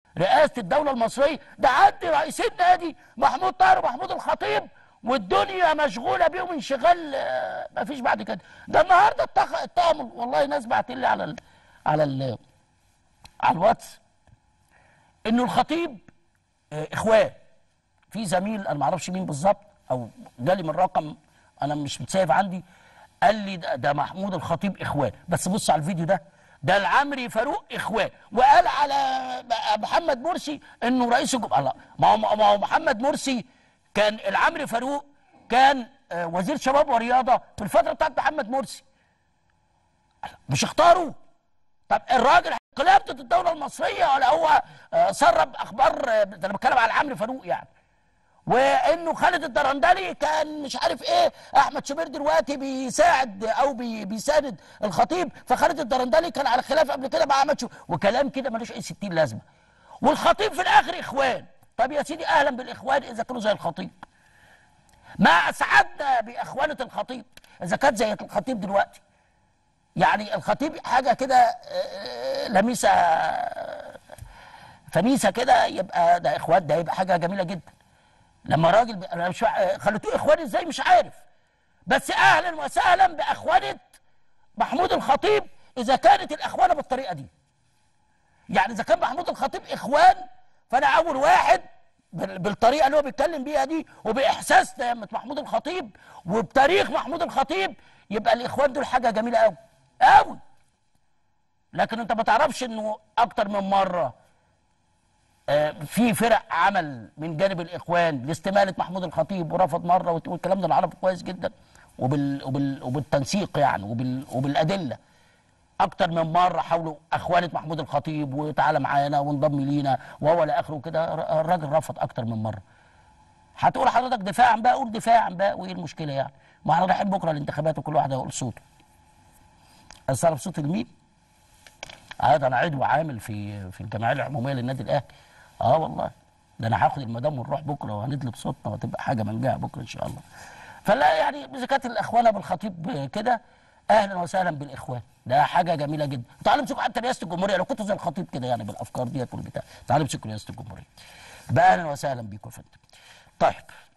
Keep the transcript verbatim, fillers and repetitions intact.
رئاسه الدوله المصريه. ده عندي رئيسين نادي محمود طاهر ومحمود الخطيب والدنيا مشغوله بيهم انشغال ما فيش بعد كده. ده النهارده اتهموا والله ناس بعت لي على ال على ال على الواتس انه الخطيب اخوان. في زميل انا ما اعرفش مين بالظبط او جالي من رقم انا مش متسايف عندي، قال لي ده, ده محمود الخطيب اخوان. بس بص على الفيديو ده، ده العمري فاروق اخوان، وقال على محمد مرسي انه رئيس الجمهوريه. الله، ما هو ما هو محمد مرسي كان العمري فاروق كان وزير شباب ورياضه في الفتره بتاعت محمد مرسي. مش اختاروا؟ طب الراجل انقلاب ضد الدوله المصريه ولا هو سرب اخبار؟ ده انا بتكلم على العمري فاروق يعني. وانه خالد الدرندلي كان مش عارف ايه، احمد شوبير دلوقتي بيساعد او بي بيساند الخطيب، فخالد الدرندلي كان على خلاف قبل كده مع احمد شوبير، وكلام كده ملوش اي ستين لازمه. والخطيب في الاخر اخوان. طب يا سيدي اهلا بالاخوان اذا كانوا زي الخطيب. ما اسعدنا باخوانه الخطيب اذا كانت زي الخطيب دلوقتي. يعني الخطيب حاجه كده لميسه فميسه كده، يبقى ده اخوان، ده يبقى حاجه جميله جدا. لما راجل انا مش خليتوه اخوان ازاي مش عارف، بس اهلا وسهلا باخوانه محمود الخطيب اذا كانت الاخوانه بالطريقه دي. يعني اذا كان محمود الخطيب اخوان فانا اول واحد بالطريقه اللي هو بيتكلم بيها دي وباحساس محمود الخطيب وبتاريخ محمود الخطيب، يبقى الاخوان دول حاجه جميله قوي قوي. لكن انت ما تعرفش انه اكتر من مره في فرق عمل من جانب الاخوان لاستماله محمود الخطيب ورفض مره، والكلام ده انا عارفه كويس جدا وبال وبال وبالتنسيق يعني وبال وبالادله. اكتر من مره حاولوا اخوانه محمود الخطيب وتعالى معانا وانضم لينا وهو الى اخره كده، الراجل رفض اكتر من مره. هتقول حضرتك دفاعا بقى، قول دفاعا بقى، وايه المشكله يعني؟ ما احنا رايحين بكره الانتخابات وكل واحد هيقول صوته. استعرف صوت لمين؟ عاد انا عضو عامل في في الجمعيه العموميه للنادي الاهلي. اه والله ده انا هاخد المدام ونروح بكره وهندلب صوتنا وتبقى حاجه منجاه بكره ان شاء الله. فلا يعني اذا كانت الاخوانه بالخطيب كده اهلا وسهلا بالاخوان، ده حاجه جميله جدا. تعالوا امسكوا حتى رئاسه الجمهوريه لو كنتوا زي الخطيب كده يعني بالافكار ديت والبتاع، تعالوا امسكوا رئاسه الجمهوريه. بقى اهلا وسهلا بيكم يا فندم. طيب